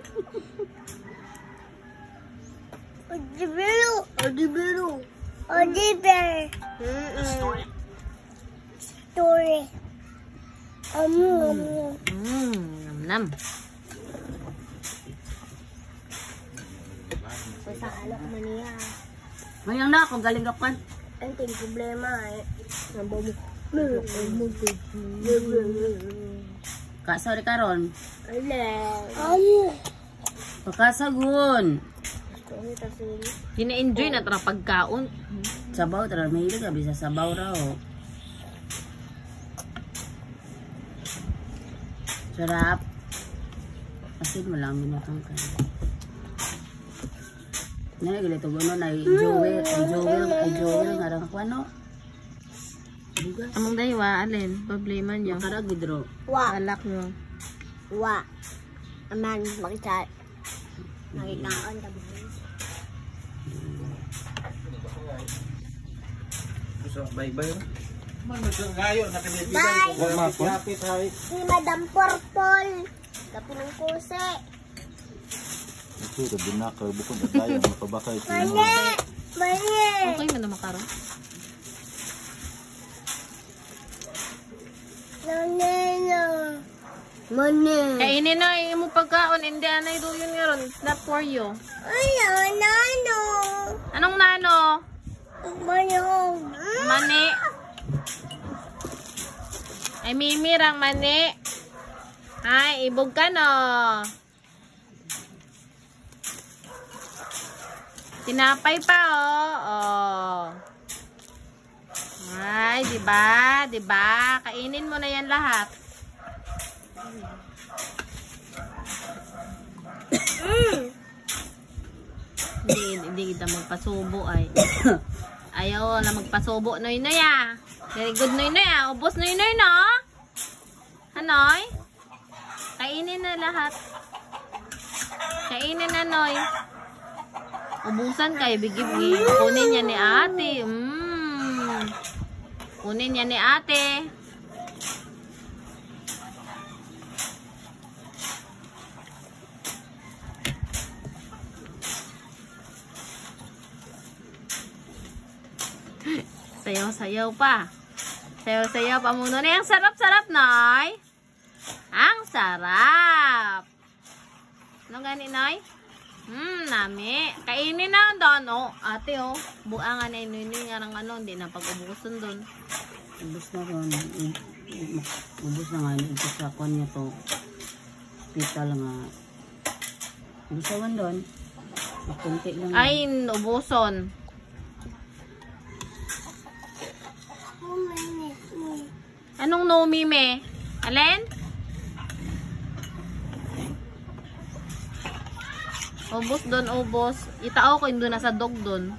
Oliver. Story. Nam. Sa alok man niya. Mayang na ako galing kapan. Ang ting problema eh. Nambaw mo. Kasari karon. Ale. Pakasagon. Ano tasin? Gina-enjoy na tara pagkaon. Sabaw tara mahilig ka bisa sabaw raw. Sarap. Asin mo lang minatang ka. Naya gilito gono na Joel ngarang ako ano? Among daywa alin problema niyo. Karag gidro. Alak niyo. Aman makita. Nakikaon ka ba? Bye-bye. Bye! Si Madam Purple. Kapinong kuse. Ito, binaka. Bukod na tayo. Mapabakay. Mani! Okay man na makaroon. Mani! Kainin na mo pagkaon. Hindi anay do yun nga ron. It's not for you. Ay, nano! Anong nano? Manong! Mani. Ay mimirang mani. Ay, ibog ka no. Tinapay pa oh. Ay, diba? Diba? Kainin mo na yan lahat. Hindi kita magpasubo ay. Ayaw na magpasubo noy ah. Very good noy ah. Ubos noy no. Hanoy? Kainin na lahat. Kainin na noy. Ubusan kayo bigib-gib. Kunin niya ni ate. Kunin niya ni ate. Sayaw-sayaw pa. Sayaw-sayaw pa muna. Ang sarap-sarap, Nay. Ang sarap. Ano gani, Nay? Nami. Kainin na doon, oh. Ate, oh. Buangan na inunin nga ng ano. Hindi na pag-ubuson doon. Ubus na ron. Ubus na nga. Ito sa kanya to. Pital nga. Ubusawan doon. Kunti lang. Ay, ubuson. Anong no, Mime? Alin? Ubos doon, ubos. Itao ko yung doon nasa dog doon.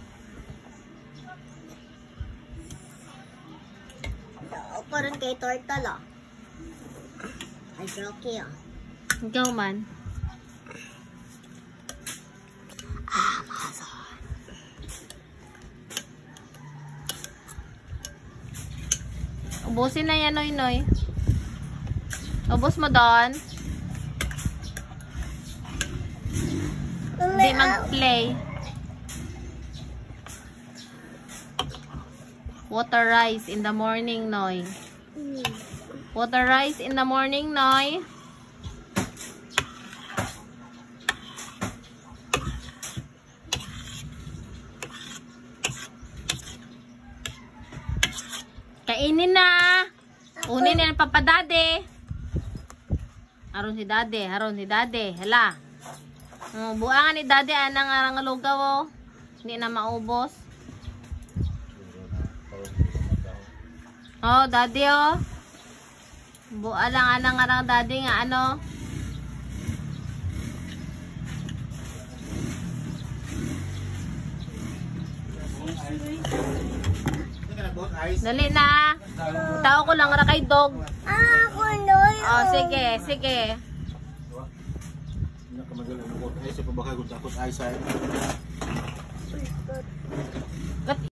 Ako rin kay Tortala. Ay, Rocky ah. Ikaw man. Ubusin na yan, Noy. Ubus mo doon. Hindi mag-play. Water rice in the morning, Noy. Water rice in the morning, Noy. Kainin na. Unin na papadade. Haron si dade. Hala. Buangan ni dade anang arangalugaw oh. Hindi na maubos. Oh, dade oh. Bualang anang dade nga ano. Dali na. Tao ko lang ra kay dog. Ako Noy. Oh, sige. Nakamagalan ko ay sa pabakay ko takot ay sa